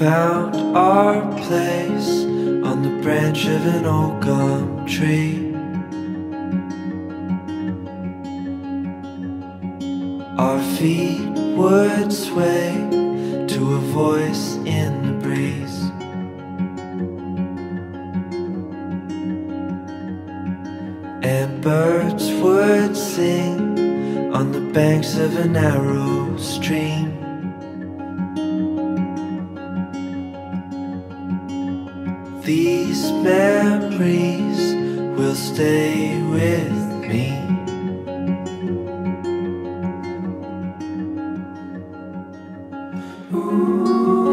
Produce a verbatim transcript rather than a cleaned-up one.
found our place on the branch of an old gum tree. Our feet would sway to a voice in the breeze. And birds would sing on the banks of a narrow stream. These memories will stay with me. Ooh.